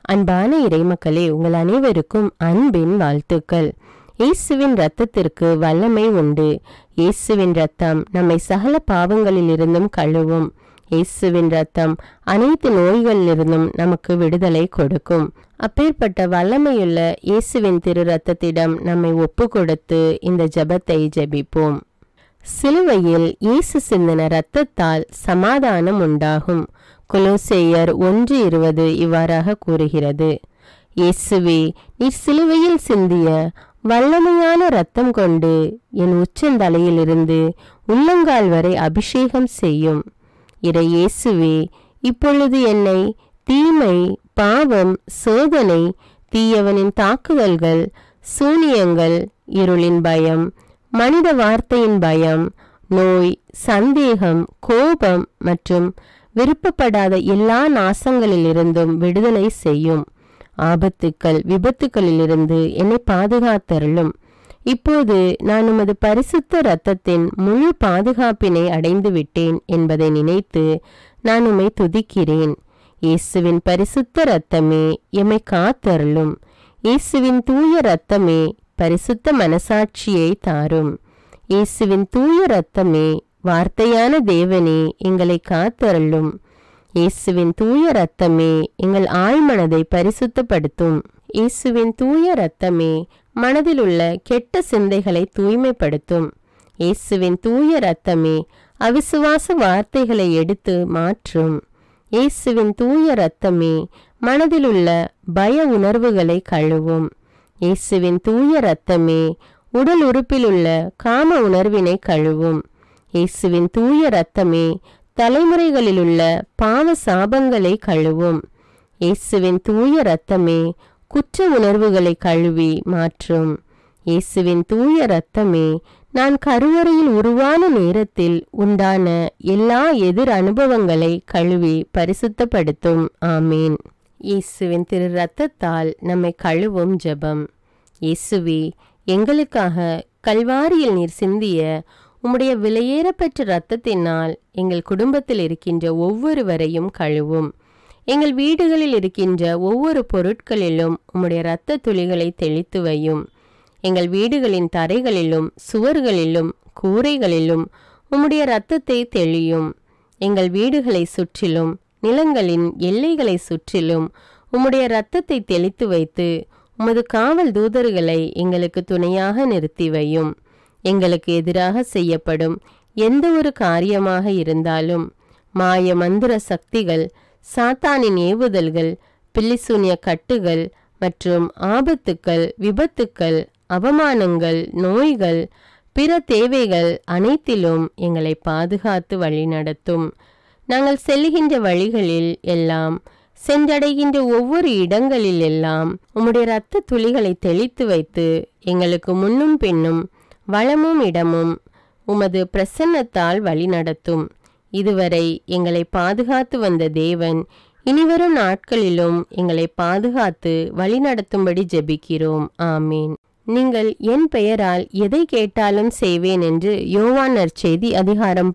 அன்பான இறைமக்களே, உங்கள் அனைவருக்கும் அன்பின் வாழ்த்துக்கள். இயேசுவின் இரத்தத்திற்கு வல்லமை உண்டு. இயேசுவின் இரத்தம் நம்மை சகல பாவங்களிலிருந்தும் கழுவும். இயேசுவின் இரத்தம் அனைத்து நோய்களிலிருந்தும் நமக்கு விடுதலை கொடுக்கும். அப்பேற்பட்ட வல்லமையுள்ள இயேசுவின் திரு இரத்தத்திடம் நம்மை ஒப்பு கொடுத்து இந்த ஜெபத்தை ஜெபிப்போம். சிலுவையில் இயேசு சிந்தின இரத்தத்தால் சமாதானம் உண்டாகும். கொலோசேயர் 1:20 இவ்வாறாக கூறுகிறது. இயேசுவே, நீர் சிலுவையில் சிந்திய வல்லமையான இரத்தம் கொண்டு என் உச்சந்தலையிலிருந்து உள்ளங்கால் வரை அபிஷேகம் செய்யும். இறை இயேசுவே, இப்பொழுது என்னை தீமை, பாவம், சோதனை, தீயவனின் தாக்குதல்கள், சூனியங்கள், இருளின் பயம், மனித வார்த்தையின் பயம், நோய், சந்தேகம், கோபம் மற்றும் விருப்பப்படாத எல்லா நாசங்களிலிருந்தும் விடுதலை செய்யும். ஆபத்துக்கள், விபத்துக்களிலிருந்து என்னை பாதுகாத்தருளும். இப்போது நான் உமது பரிசுத்த இரத்தத்தின் முழு பாதுகாப்பினை அடைந்து விட்டேன் என்பதை நினைத்து நான் உம்மை துதிக்கிறேன். இயேசுவின் பரிசுத்த இரத்தமே எம்மை காத்தருளும். இயேசுவின் தூய இரத்தமே பரிசுத்த மனசாட்சியை தாரும். இயேசுவின் தூய இரத்தமே வார்த்தையான தேவனே எங்களை காத்தருளும். இயேசுவின் தூய இரத்தமே எங்கள் ஆழ்மனதை பரிசுத்தப்படுத்தும். இயேசுவின் தூய இரத்தமே மனதில் உள்ள கெட்ட சிந்தைகளை தூய்மைப்படுத்தும். இயேசுவின் தூய இரத்தமே அவிசுவாச வார்த்தைகளை எடுத்து மாற்றும். இயேசுவின் தூய இரத்தமே மனதில் உள்ள பய உணர்வுகளை கழுவும். இயேசுவின் தூய இரத்தமே உடல் உறுப்பிலுள்ள காம உணர்வினை கழுவும். இயேசுவின் தூய இரத்தமே தலைமுறைகளிலுள்ள பாவ சாபங்களை கழுவும். இயேசுவின் தூய இரத்தமே குற்ற உணர்வுகளை கழுவி மாற்றும். இயேசுவின் தூய இரத்தமே நான் கருவறையில் உருவான நேரத்தில் உண்டான எல்லா எதிர் அனுபவங்களை கழுவி பரிசுத்தப்படுத்தும். ஆமீன். இயேசுவின் திரு இரத்தத்தால் நம்மை கழுவும் ஜெபம். இயேசுவே, எங்களுக்காக கல்வாரியில் நீர் சிந்திய உம்முடைய விலையேறப்பெற்ற இரத்தத்தினால் எங்கள் குடும்பத்தில் இருக்கின்ற ஒவ்வொருவரையும் கழுவும். எங்கள் வீடுகளில் இருக்கின்ற ஒவ்வொரு பொருட்களிலும் உம்முடைய இரத்த துளிகளை தெளித்து வையும். எங்கள் வீடுகளின் தரைகளிலும் சுவர்களிலும் கூரைகளிலும் உம்முடைய இரத்தத்தை தெளியும். எங்கள் வீடுகளை சுற்றிலும் நிலங்களின் எல்லைகளை சுற்றிலும் உம்முடைய இரத்தத்தை தெளித்து வைத்து உமது காவல் தூதர்களை எங்களுக்கு துணையாக நிறுத்தி வையும். எங்களுக்கு எதிராக செய்யப்படும் எந்த ஒரு காரியமாக இருந்தாலும் மாய மந்திர சக்திகள், சாத்தானின் ஏவுதல்கள், பில்லிசூனிய கட்டுகள் மற்றும் ஆபத்துக்கள், விபத்துக்கள், அவமானங்கள், நோய்கள், பிற தேவைகள் அனைத்திலும் எங்களை பாதுகாத்து வழிநடத்தும். நாங்கள் செல்லுகின்ற வழிகளில் எல்லாம், சென்றடைகின்ற ஒவ்வொரு இடங்களில் எல்லாம் உம்முடைய இரத்த துளிகளை தெளித்து வைத்து எங்களுக்கு முன்னும் பின்னும் வளமும் இடமும் உமது பிரசன்னத்தால் வழிநடத்தும். இதுவரை எங்களை பாதுகாத்து வந்த தேவன் இனிவரும் நாட்களிலும் எங்களை பாதுகாத்து வழிநடத்தும்படி ஜெபிக்கிறோம். ஆமீன். நீங்கள் என் பெயரால் எதை கேட்டாலும் செய்வேன் என்று யோவான் நற்செய்தி அதிகாரம்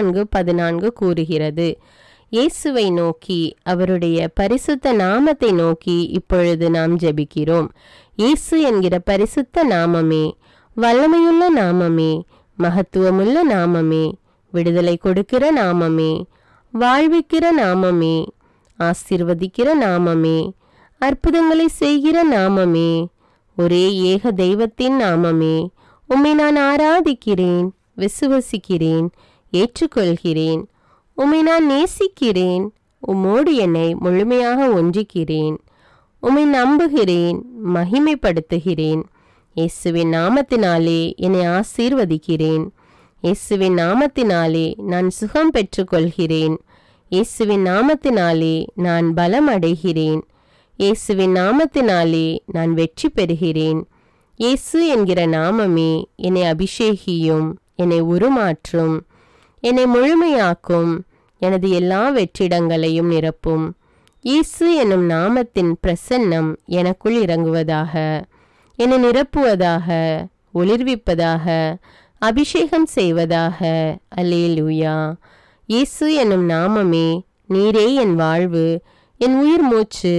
14:14 கூறுகிறது. இயேசுவை நோக்கி, அவருடைய பரிசுத்த நாமத்தை நோக்கி இப்பொழுது நாம் ஜெபிக்கிறோம். இயேசு என்கிற பரிசுத்த நாமமே, வல்லமையுள்ள நாமமே, மகத்துவமுள்ள நாமமே, விடுதலை கொடுக்கிற நாமமே, வாழ்விக்கிற நாமமே, ஆசீர்வதிக்கிற நாமமே, அற்புதங்களை செய்கிற நாமமே, ஒரே ஏக தெய்வத்தின் நாமமே, உம்மை நான் ஆராதிக்கிறேன், விசுவசிக்கிறேன், ஏற்றுக்கொள்கிறேன். உம்மை நான் நேசிக்கிறேன். உம்மோடு என்னை முழுமையாக ஒன்றிக்கிறேன். உம்மை நம்புகிறேன், மகிமைப்படுத்துகிறேன். இயேசுவின் நாமத்தினாலே என்னை ஆசீர்வதிக்கிறேன். இயேசுவின் நாமத்தினாலே நான் சுகம் பெற்றுக்கொள்கிறேன். இயேசுவின் நாமத்தினாலே நான் பலம் அடைகிறேன். இயேசுவின் நாமத்தினாலே நான் வெற்றி பெறுகிறேன். இயேசு என்கிற நாமமே என்னை அபிஷேகியும், என்னை உருமாற்றும், என்னை முழுமையாக்கும், எனது எல்லா வெற்றிடங்களையும் நிரப்பும். இயேசு என்னும் நாமத்தின் பிரசன்னம் எனக்குள் இறங்குவதாக, என்னை நிரப்புவதாக, ஒளிர்விப்பதாக, அபிஷேகம் செய்வதாக. அல்லேலூயா. இயேசு என்னும் நாமமே, நீரே என் வாழ்வு, என் உயிர் மூச்சு,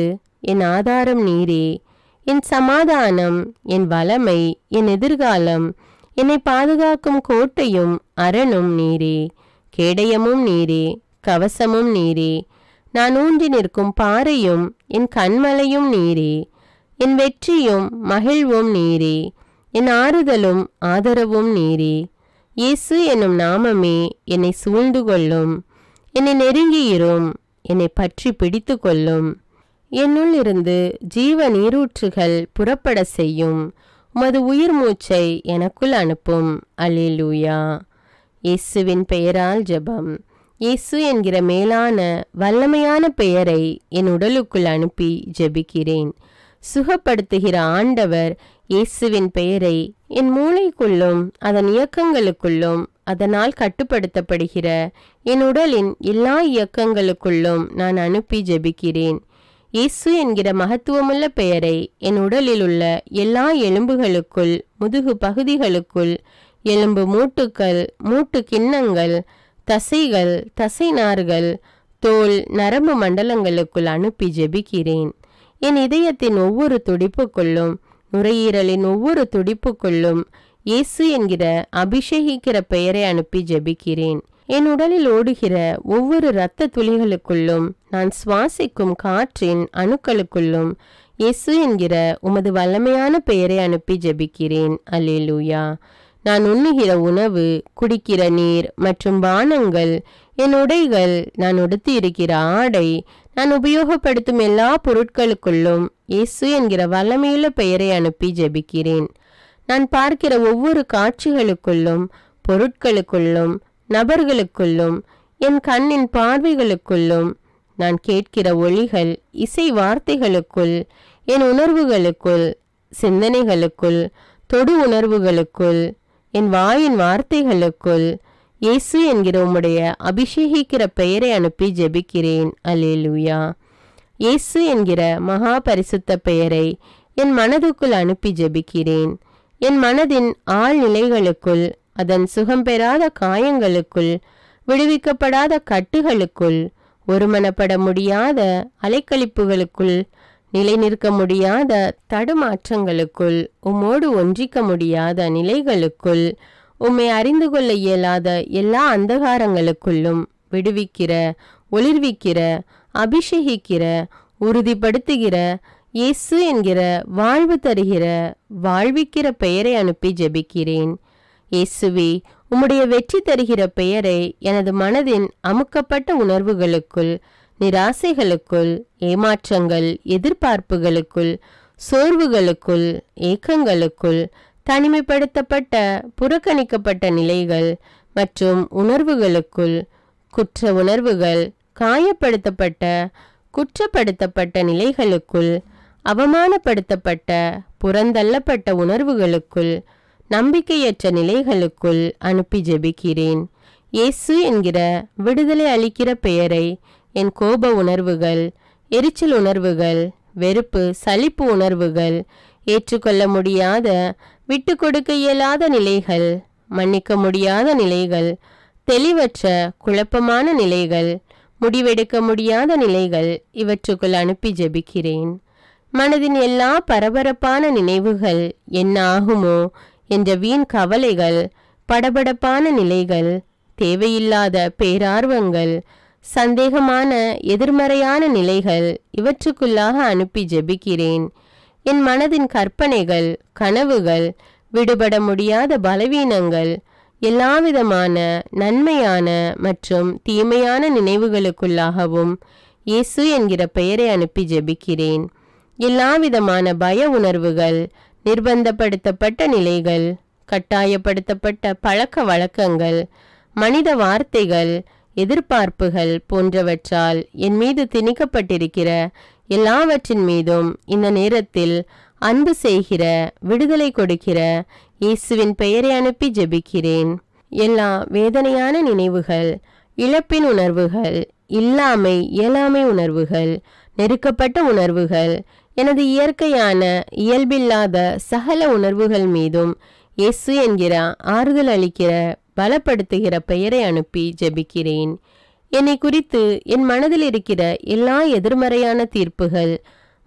என் ஆதாரம் நீரே. என் சமாதானம், என் வளமை, என் எதிர்காலம், என்னை பாதுகாக்கும் கோட்டையும் அரணும் நீரே. கேடயமும் நீரே, கவசமும் நீரே. நான் ஊன்றி நிற்கும் பாறையும் என் கண்மலையும் நீரே. என் வெற்றியும் மகிழ்வும் நீரே. என் ஆறுதலும் ஆதரவும் நீரே. இயேசு என்னும் நாமமே என்னை சூழ்ந்து கொள்ளும். என்னை நெருங்கியிரும், என்னை பற்றி பிடித்து கொள்ளும். என்னுள் இருந்து ஜீவ நீரூற்றுகள் புறப்பட செய்யும். உமது உயிர் மூச்சை எனக்குள் அனுப்பும். அல்லேலூயா. இயேசுவின் பெயரால் ஜெபம். இயேசு என்கிற மேலான வல்லமையான பெயரை என் உடலுக்குள் அனுப்பி ஜெபிக்கிறேன். சுகப்படுத்துகிற ஆண்டவர் இயேசுவின் பெயரை என் மூளைக்குள்ளும் அதன் இயக்கங்களுக்குள்ளும் அதனால் கட்டுப்படுத்தப்படுகிற என் உடலின் எல்லா இயக்கங்களுக்குள்ளும் நான் அனுப்பி ஜெபிக்கிறேன். இயேசு என்கிற மகத்துவமுள்ள பெயரை என் உடலில் உள்ள எல்லா எலும்புகளுக்குள், முதுகு பகுதிகளுக்குள், எலும்பு மூட்டுக்கள், மூட்டு கிண்ணங்கள், தசைகள், தசைநார்கள், தோல், நரம்பு மண்டலங்களுக்குள் அனுப்பி ஜெபிக்கிறேன். என் இதயத்தின் ஒவ்வொரு துடிப்புக்குள்ளும், நுரையீரலின் ஒவ்வொரு துடிப்புக்குள்ளும் இயேசு என்கிற அபிஷேகிக்கிற பெயரை அனுப்பி ஜெபிக்கிறேன். என் உடலில் ஓடுகிற ஒவ்வொரு இரத்த துளிகளுக்குள்ளும், நான் சுவாசிக்கும் காற்றின் அணுக்களுக்குள்ளும் இயேசு என்கிற உமது வல்லமையான பெயரை அனுப்பி ஜெபிக்கிறேன். அல்லேலூயா. நான் உண்ணுகிற உணவு, குடிக்கிற நீர் மற்றும் பானங்கள், என் உடைகள், நான் உடுத்தி இருக்கிற ஆடை, நான் உபயோகப்படுத்தும் எல்லா பொருட்களுக்குள்ளும் இயேசு என்கிற வல்லமையுள்ள பெயரை அனுப்பி ஜெபிக்கிறேன். நான் பார்க்கிற ஒவ்வொரு காட்சிகளுக்குள்ளும், பொருட்களுக்குள்ளும், நபர்களுக்குள்ளும், என் கண்ணின் பார்வைகளுக்குள்ளும், நான் கேட்கிற ஒலிகள், இசை வார்த்தைகளுக்குள், என் உணர்வுகளுக்குள், சிந்தனைகளுக்குள், தொடு உணர்வுகளுக்குள், என் வாயின் வார்த்தைகளுக்குள் இயேசு என்கிற உம்முடைய அபிஷேகிக்கிற பெயரை அனுப்பி ஜெபிக்கிறேன். அல்லேலூயா. இயேசு என்கிற மகா பரிசுத்த பெயரை என் மனதுக்குள் அனுப்பி ஜெபிக்கிறேன். என் மனதின் ஆழ்நிலைகளுக்குள், அதன் சுகம் பெறாத காயங்களுக்குள், விடுவிக்கப்படாத கட்டுகளுக்குள், ஒருமனப்பட முடியாத அலைக்கழிப்புகளுக்குள், நிலை நிற்க முடியாத தடுமாற்றங்களுக்குள், உம்மோடு ஒன்றிக்க முடியாத நிலைகளுக்குள், உம்மை அறிந்து கொள்ள இயலாத எல்லா அந்தகாரங்களுக்குள்ளும் விடுவிக்கிற, ஒளிர்விக்கிற, அபிஷேகிக்கிற, உறுதிப்படுத்துகிற இயேசு என்கிற வாழ்வு தருகிற, வாழ்விக்கிற பெயரை அனுப்பி ஜெபிக்கிறேன். இயேசுவே, உம்முடைய வெற்றி தருகிற பெயரை எனது மனதின் அமுக்கப்பட்ட உணர்வுகளுக்குள், நிராசைகளுக்குள், ஏமாற்றங்கள், எதிர்பார்ப்புகளுக்குள், சோர்வுகளுக்குள், ஏக்கங்களுக்குள், தனிமைப்படுத்தப்பட்ட, புறக்கணிக்கப்பட்ட நிலைகள் மற்றும் உணர்வுகளுக்குள், குற்ற உணர்வுகள், காயப்படுத்தப்பட்ட, குற்றப்படுத்தப்பட்ட நிலைகளுக்குள், அவமானப்படுத்தப்பட்ட, புறந்தள்ளப்பட்ட உணர்வுகளுக்குள், நம்பிக்கையற்ற நிலைகளுக்குள் அனுப்பி ஜெபிக்கிறேன். இயேசு என்கிற விடுதலை அளிக்கிற பெயரை என் கோப உணர்வுகள், எரிச்சல் உணர்வுகள், வெறுப்பு, சலிப்பு உணர்வுகள், ஏற்றுக்கொள்ள முடியாத, விட்டு கொடுக்க இயலாத நிலைகள், மன்னிக்க முடியாத நிலைகள், தெளிவற்ற குழப்பமான நிலைகள், முடிவெடுக்க முடியாத நிலைகள், இவற்றுக்குள் அனுப்பி ஜெபிக்கிறேன். மனதின் எல்லா பரபரப்பான நினைவுகள், என்ன ஆகுமோ என்ற வீண் கவலைகள், படபடப்பான நிலைகள், தேவையில்லாத பேரார்வங்கள், சந்தேகமான எதிர்மறையான நிலைகள், இவற்றுக்குள்ளாக அனுப்பி ஜெபிக்கிறேன். என் மனதின் கற்பனைகள், கனவுகள், விடுபட முடியாத பலவீனங்கள், எல்லாவிதமான நன்மையான மற்றும் தீமையான நினைவுகளுக்குள்ளாகவும் இயேசு என்கிற பெயரை அனுப்பி ஜெபிக்கிறேன். எல்லாவிதமான பய உணர்வுகள், நிர்பந்தப்படுத்தப்பட்ட நிலைகள், கட்டாயப்படுத்தப்பட்ட பழக்க வழக்கங்கள், மனித வார்த்தைகள், எதிர்பார்ப்புகள் போன்றவற்றால் என் மீது திணிக்கப்பட்டிருக்கிற எல்லாவற்றின் மீதும் இந்த நேரத்தில் அன்பு செய்கிற, விடுதலை கொடுக்கிற இயேசுவின் பெயரை அனுப்பி ஜெபிக்கிறேன். எல்லா வேதனையான நினைவுகள், இழப்பின் உணர்வுகள், இல்லாமை, இயலாமை உணர்வுகள், நெருக்கப்பட்ட உணர்வுகள், எனது இயற்கையான இயல்பில்லாத சகல உணர்வுகள் மீதும் இயேசு என்கிற ஆறுதல் அளிக்கிற, பலப்படுத்துகிற பெயரை அனுப்பி ஜெபிக்கிறேன். என்னை குறித்து என் மனதில் இருக்கிற எல்லா எதிர்மறையான தீர்ப்புகள்,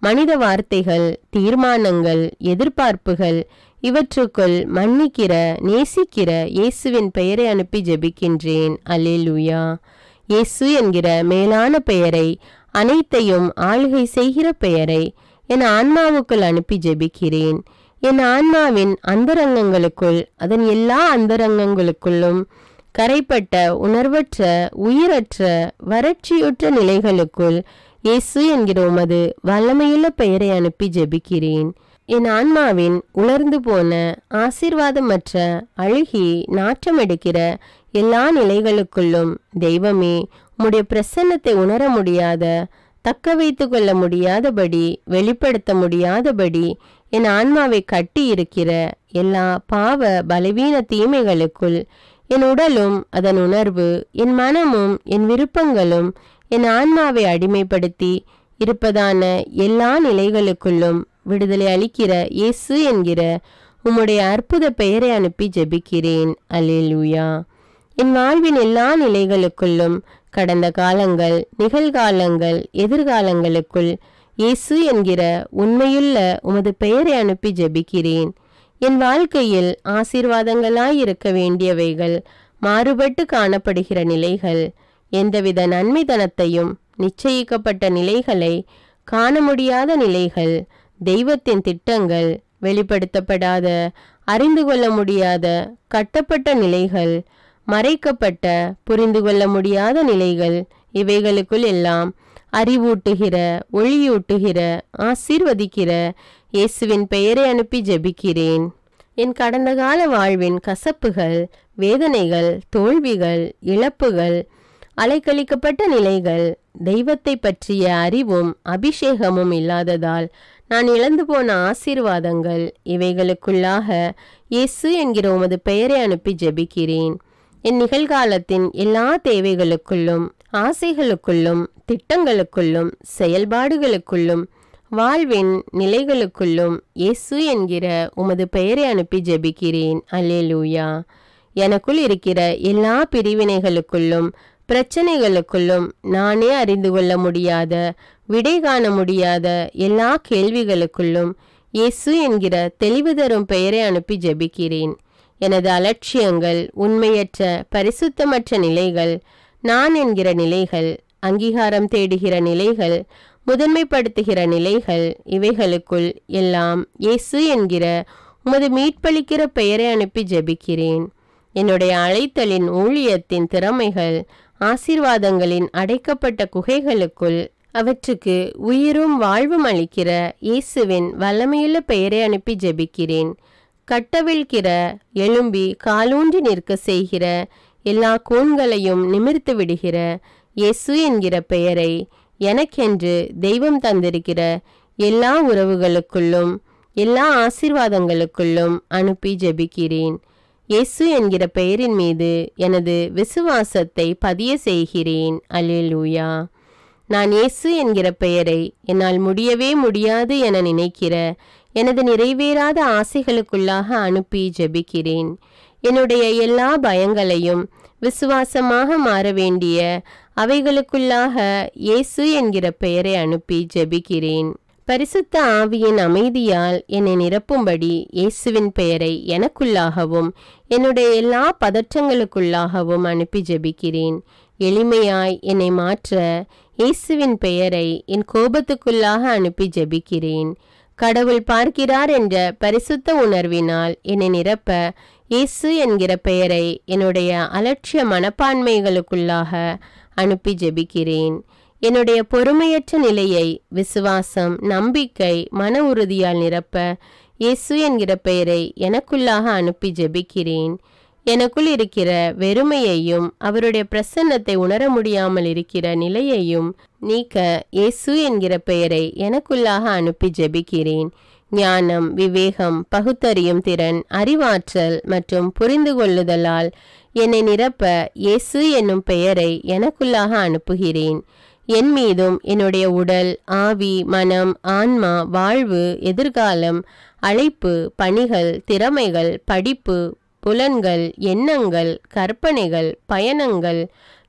மனித வார்த்தைகள், தீர்மானங்கள், எதிர்பார்ப்புகள் இவற்றுக்குள் மன்னிக்கிற, நேசிக்கிற இயேசுவின் பெயரை அனுப்பி ஜெபிக்கின்றேன். அல்லேலூயா. இயேசு என்கிற மேலான பெயரை, அனைத்தையும் ஆளுகை செய்கிற பெயரை என் ஆன்மாவுக்குள் அனுப்பி ஜெபிக்கிறேன். என் ஆன்மாவின் அந்தரங்கங்களுக்குள், அதன் எல்லா அந்தரங்கங்களுக்குள்ளும் கரைப்பட்ட, உணர்வற்ற, உயிரற்ற, வறட்சியுற்ற நிலைகளுக்குள் இயேசு என்கிற உமது வல்லமையுள்ள பெயரை அனுப்பி ஜெபிக்கிறேன். என் ஆன்மாவின் உலர்ந்து போன, ஆசீர்வாதமற்ற, அழுகி நாற்றமெடுக்கிற எல்லா நிலைகளுக்குள்ளும் தெய்வமே, உம்முடைய பிரசன்னத்தை உணர முடியாத, தக்க வைத்து கொள்ள முடியாதபடி, வெளிப்படுத்த முடியாதபடி என் ஆன்மாவை கட்டி இருக்கிற எல்லா பாவ பலவீன தீமைகளுக்குள் என் உடலும் அதன் உணர்வு, என் மனமும் என் விருப்பங்களும் என் ஆன்மாவை அடிமைப்படுத்தி இருப்பதான எல்லா நிலைகளுக்குள்ளும் விடுதலை அளிக்கிற இயேசு என்கிற உம்முடைய அற்புத பெயரை அனுப்பி ஜெபிக்கிறேன். அல்லேலூயா. என் வாழ்வின் எல்லா நிலைகளுக்குள்ளும், கடந்த காலங்கள், நிகழ்காலங்கள், எதிர்காலங்களுக்குள் இயேசு என்கிற உண்மையுள்ள உமது பெயரை அனுப்பி ஜெபிக்கிறேன். என் வாழ்க்கையில் ஆசீர்வாதங்களாயிருக்க வேண்டியவைகள் மாறுபட்டு காணப்படுகிற நிலைகள், எந்தவித நன்மைதனத்தையும் நிச்சயிக்கப்பட்ட நிலைகளை காண முடியாத நிலைகள், தெய்வத்தின் திட்டங்கள் வெளிப்படுத்தப்படாத, அறிந்து கொள்ள முடியாத, கட்டப்பட்ட நிலைகள், மறைக்கப்பட்ட, புரிந்து கொள்ள முடியாத நிலைகள், இவைகளுக்குள் எல்லாம் அறிவூட்டுகிற, ஒளியூட்டுகிற, ஆசீர்வதிக்கிற இயேசுவின் பெயரை அனுப்பி ஜெபிக்கிறேன். என் கடந்த கால வாழ்வின் கசப்புகள், வேதனைகள், தோல்விகள், இழப்புகள், அலைக்கழிக்கப்பட்ட நிலைகள், தெய்வத்தை பற்றிய அறிவும் அபிஷேகமும் இல்லாததால் நான் இழந்து போன ஆசீர்வாதங்கள், இவைகளுக்குள்ளாக இயேசு என்கிற உமது பெயரை அனுப்பி ஜெபிக்கிறேன். என் நிகழ்காலத்தின் எல்லா தேவைகளுக்குள்ளும், ஆசைகளுக்குள்ளும், திட்டங்களுக்குள்ளும், செயல்பாடுகளுக்குள்ளும், வாழ்வின் நிலைகளுக்குள்ளும் இயேசு என்கிற உமது பெயரை அனுப்பி ஜெபிக்கிறேன். அல்லேலூயா. எனக்குள் இருக்கிற எல்லா பிரிவினைகளுக்குள்ளும், பிரச்சனைகளுக்குள்ளும், நானே அறிந்து கொள்ள முடியாத, விடை காண முடியாத எல்லா கேள்விகளுக்குள்ளும் இயேசு என்கிற தெளிவு தரும் பெயரை அனுப்பி ஜெபிக்கிறேன். எனது அலட்சியங்கள், உண்மையற்ற, பரிசுத்தமற்ற நிலைகள், நான் என்கிற நிலைகள், அங்கீகாரம் தேடுகிற நிலைகள், முதன்மைப்படுத்துகிற நிலைகள், இவைகளுக்குள் எல்லாம் இயேசு என்கிற உமது மீட்பளிக்கிற பெயரை அனுப்பி ஜெபிக்கிறேன். என்னுடைய அழைத்தலின், ஊழியத்தின் திறமைகள், ஆசீர்வாதங்களின் அடைக்கப்பட்ட குகைகளுக்குள் அவற்றுக்கு உயிரும் வாழ்வும் அளிக்கிற இயேசுவின் வல்லமையுள்ள பெயரை அனுப்பி ஜெபிக்கிறேன். கட்டவிழ்கிற, எழும்பி காலூன்றி நிற்க செய்கிற எல்லா கூண்களையும் நிமிர்த்து விடுகிற இயேசு என்கிற பெயரை எனக்கென்று தெய்வம் தந்திருக்கிற எல்லா உறவுகளுக்குள்ளும், எல்லா ஆசீர்வாதங்களுக்குள்ளும் அனுப்பி ஜெபிக்கிறேன். இயேசு என்கிற பெயரின் மீது எனது விசுவாசத்தை பதிய செய்கிறேன். அல்லேலூயா. நான் இயேசு என்கிற பெயரை என்னால் முடியவே முடியாது என நினைக்கிற எனது நிறைவேறாத ஆசைகளுக்குள்ளாக அனுப்பி ஜெபிக்கிறேன். என்னுடைய எல்லா பயங்களையும் விசுவாசமாக மாற வேண்டிய அவைகளுக்குள்ளாக இயேசு என்கிற பெயரை அனுப்பி ஜெபிக்கிறேன். பரிசுத்த ஆவியின் அமைதியால் என்னை நிரப்பும்படி இயேசுவின் பெயரை எனக்குள்ளாகவும் என்னுடைய எல்லா பதற்றங்களுக்குள்ளாகவும் அனுப்பி ஜெபிக்கிறேன். எளிமையாய் என்னை மாற்ற இயேசுவின் பெயரை என் கோபத்துக்குள்ளாக அனுப்பி ஜெபிக்கிறேன். கடவுள் பார்க்கிறார் என்ற பரிசுத்த உணர்வினால் என்னை நிரப்ப இயேசு என்கிற பெயரை என்னுடைய அலட்சிய மனப்பான்மைகளுக்குள்ளாக அனுப்பி ஜெபிக்கிறேன். என்னுடைய பொறுமையற்ற நிலையை விசுவாசம், நம்பிக்கை, மன உறுதியால் நிரப்ப இயேசு என்கிற பெயரை எனக்குள்ளாக அனுப்பி ஜெபிக்கிறேன். எனக்குள் இருக்கிற வெறுமையையும் அவருடைய பிரசன்னத்தை உணர முடியாமல் இருக்கிற நிலையையும் நீக்க இயேசு என்கிற பெயரை எனக்குள்ளாக அனுப்பி ஜெபிக்கிறேன். ஞானம், விவேகம், பகுத்தறியும் திறன், அறிவாற்றல் மற்றும் புரிந்து கொள்ளுதலால் என்னை நிரப்ப இயேசு என்னும் பெயரை எனக்குள்ளாக அனுப்புகிறேன். என் மீதும் என்னுடைய உடல், ஆவி, மனம், ஆன்மா, வாழ்வு, எதிர்காலம், அழைப்பு, பணிகள், திறமைகள், படிப்பு, புலன்கள், எண்ணங்கள், கற்பனைகள், பயணங்கள்,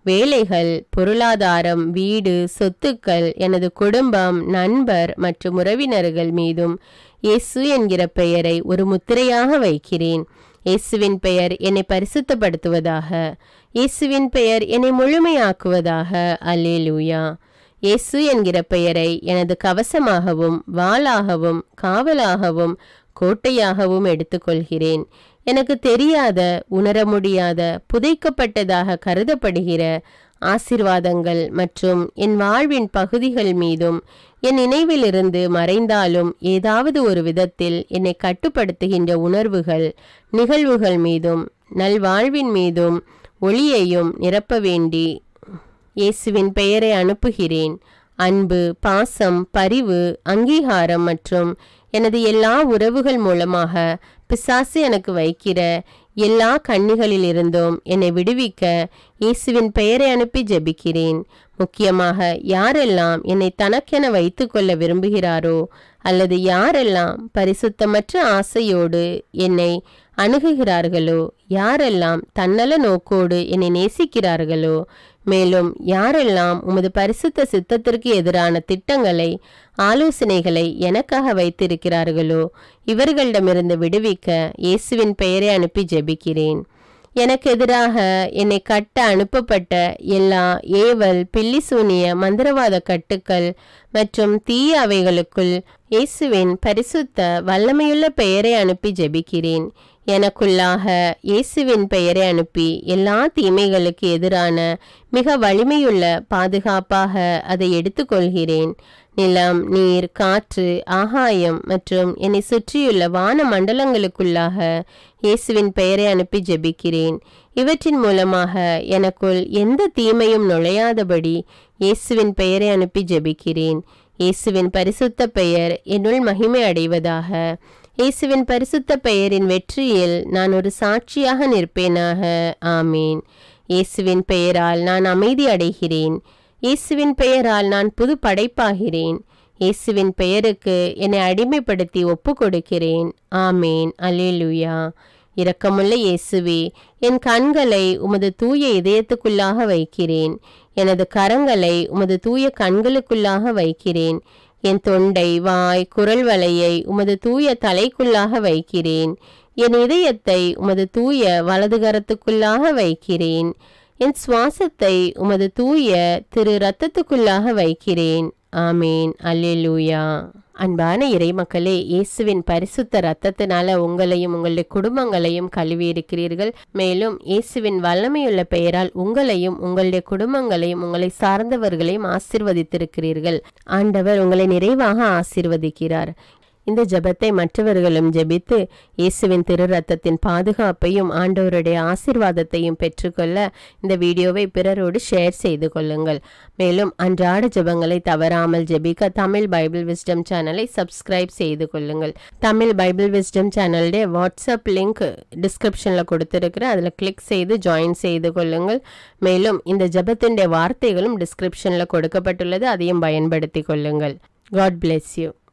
வேலைகள், பொருளாதாரம், வீடு, சொத்துக்கள், எனது குடும்பம், நண்பர் மற்றும் உறவினர்கள் மீதும் இயேசு என்கிற பெயரை ஒரு முத்திரையாக வைக்கிறேன். இயேசுவின் பெயர் என்னை பரிசுத்தப்படுத்துவதாக. இயேசுவின் பெயர் என்னை முழுமையாக்குவதாக. அல்லேலூயா. இயேசு என்கிற பெயரை எனது கவசமாகவும் வாளாகவும் காவலாகவும் கோட்டையாகவும் எடுத்துக்கொள்கிறேன். எனக்கு தெரியாத, உணர முடியாத, புதைக்கப்பட்டதாக கருதப்படுகிற ஆசீர்வாதங்கள் மற்றும் என் வாழ்வின் பகுதிகள் மீதும் என் நினைவிலிருந்து மறைந்தாலும் ஏதாவது ஒரு விதத்தில் என்னை கட்டுப்படுத்துகின்ற உணர்வுகள், நிகழ்வுகள் மீதும் நல்வாழ்வின் மீதும் ஒளியையும் நிரப்ப வேண்டி இயேசுவின் பெயரை அனுப்புகிறேன். அன்பு, பாசம், பரிவு, அங்கீகாரம் மற்றும் எனது எல்லா உறவுகள் மூலமாக பிசாசு எனக்கு வைக்கிற எல்லா கண்ணிகளிலிருந்தும் என்னை விடுவிக்க இயேசுவின் பெயரை அனுப்பி ஜெபிக்கிறேன். முக்கியமாக யாரெல்லாம் என்னை தனக்கென வைத்து கொள்ள விரும்புகிறாரோ அல்லது யாரெல்லாம் பரிசுத்தமற்ற ஆசையோடு என்னை அணுகுகிறார்களோ, யாரெல்லாம் தன்னல நோக்கோடு என்னை நேசிக்கிறார்களோ, மேலும் யாரெல்லாம் உமது பரிசுத்த சித்தத்திற்கு எதிரான திட்டங்களை, ஆலோசனைகளை எனக்காக வைத்திருக்கிறார்களோ, இவர்களிடமிருந்து விடுவிக்க இயேசுவின் பெயரை அனுப்பி ஜெபிக்கிறேன். எனக்கு எதிராக என்னை கட்ட அனுப்பப்பட்ட எல்லா ஏவல், பில்லிசூனிய, மந்திரவாத கட்டுக்கள் மற்றும் தீய அவைகளுக்குள் இயேசுவின் பரிசுத்த வல்லமையுள்ள பெயரை அனுப்பி ஜெபிக்கிறேன். எனக்குள்ளாக இயேசுவின் பெயரை அனுப்பி எல்லா தீமைகளுக்கு எதிரான மிக வலிமையுள்ள பாதுகாப்பாக அதை எடுத்துக்கொள்கிறேன். நிலம், நீர், காற்று, ஆகாயம் மற்றும் என்னை சுற்றியுள்ள வான மண்டலங்களுக்குள்ளாக இயேசுவின் பெயரை அனுப்பி ஜெபிக்கிறேன். இவற்றின் மூலமாக எனக்குள் எந்த தீமையும் நுழையாதபடி இயேசுவின் பெயரை அனுப்பி ஜெபிக்கிறேன். இயேசுவின் பரிசுத்த பெயர் என்னுள் மகிமை அடைவதாக. இயேசுவின் பரிசுத்த பெயரின் வெற்றியில் நான் ஒரு சாட்சியாக நிற்பேனாக. ஆமீன். இயேசுவின் பெயரால் நான் அமைதி அடைகிறேன். இயேசுவின் பெயரால் நான் புது படைப்பாகிறேன். இயேசுவின் பெயருக்கு என்னை அடிமைப்படுத்தி ஒப்பு கொடுக்கிறேன். ஆமீன். அல்லேலூயா. இரக்கமுள்ள இயேசுவே, என் கண்களை உமது தூய இதயத்துக்குள்ளாக வைக்கிறேன். எனது கரங்களை உமது தூய கண்களுக்குள்ளாக வைக்கிறேன். என் தொண்டை, வாய், குரல் வலையை உமது தூய தலைக்குள்ளாக வைக்கிறேன். என் இதயத்தை உமது தூய வலதுகரத்துக்குள்ளாக வைக்கிறேன். என் சுவாசத்தை உமது தூய திரு இரத்தத்துக்குள்ளாக வைக்கிறேன். ஆமீன். அல்லேலூயா. அன்பான இறைமக்களே, இயேசுவின் பரிசுத்த இரத்தத்தினால உங்களையும் உங்களுடைய குடும்பங்களையும் கழுவி இருக்கிறீர்கள். மேலும் இயேசுவின் வல்லமையுள்ள பெயரால் உங்களையும் உங்களுடைய குடும்பங்களையும் உங்களை சார்ந்தவர்களையும் ஆசீர்வதித்திருக்கிறீர்கள். ஆண்டவர் உங்களை நிறைவாக ஆசீர்வதிக்கிறார். இந்த ஜெபத்தை மற்றவர்களும் ஜெபித்து இயேசுவின் திரு ரத்தத்தின் பாதுகாப்பையும் ஆண்டவருடைய ஆசீர்வாதத்தையும் பெற்றுக்கொள்ள இந்த வீடியோவை பிறரோடு ஷேர் செய்து கொள்ளுங்கள். மேலும் அன்றாட ஜெபங்களை தவறாமல் ஜெபிக்க தமிழ் பைபிள் விஸ்டம் சேனலை சப்ஸ்கிரைப் செய்து கொள்ளுங்கள். தமிழ் பைபிள் விஸ்டம் சேனலுடைய வாட்ஸ்அப் லிங்க் டிஸ்கிரிப்ஷனில் கொடுத்துருக்கிறேன். அதில் கிளிக் செய்து ஜாயின் செய்து கொள்ளுங்கள். மேலும் இந்த ஜெபத்தினுடைய வார்த்தைகளும் டிஸ்கிரிப்ஷனில் கொடுக்கப்பட்டுள்ளது. அதையும் பயன்படுத்தி கொள்ளுங்கள். God bless you.